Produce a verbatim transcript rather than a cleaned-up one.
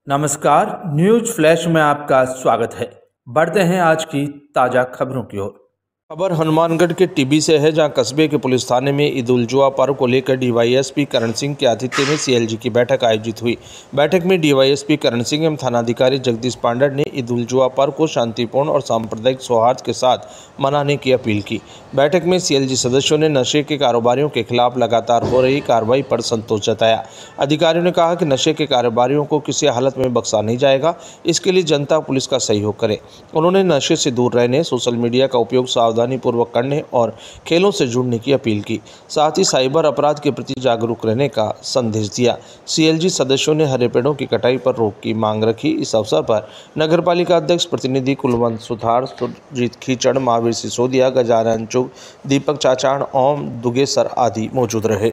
नमस्कार, news flash में आपका स्वागत है। बढ़ते हैं आज की ताज़ा खबरों की ओर। खबर हनुमानगढ़ के टिब्बी से है, जहां कस्बे के पुलिस थाने में ईद उल जुहा पर्व को लेकर डीवाईएसपी करण सिंह के आतिथ्य में सीएलजी की बैठक आयोजित हुई। बैठक में डीवाईएसपी करण सिंह एवं थानाधिकारी जगदीश पांडे ने ईद उल जुहा पर्व को शांतिपूर्ण और सांप्रदायिक सौहार्द के साथ मनाने की अपील की। बैठक में सीएलजी सदस्यों ने नशे के कारोबारियों के खिलाफ लगातार हो रही कार्रवाई पर संतोष जताया। अधिकारियों ने कहा कि नशे के कारोबारियों को किसी हालत में बख्शा नहीं जाएगा, इसके लिए जनता पुलिस का सहयोग करे। उन्होंने नशे से दूर रहने, सोशल मीडिया का उपयोग सावधानी पूर्वक करने और खेलों से जुड़ने की अपील की। साथ ही साइबर अपराध के प्रति जागरूक रहने का संदेश दिया। सीएलजी सदस्यों ने हरे पेड़ों की कटाई पर रोक की मांग रखी। इस अवसर पर नगरपालिका अध्यक्ष प्रतिनिधि कुलवंत सुथार, सुरजीत खीचड़, महावीर सिसोदिया, गजानन चुग, दीपक चाचाण, ओम दुगेसर आदि मौजूद रहे।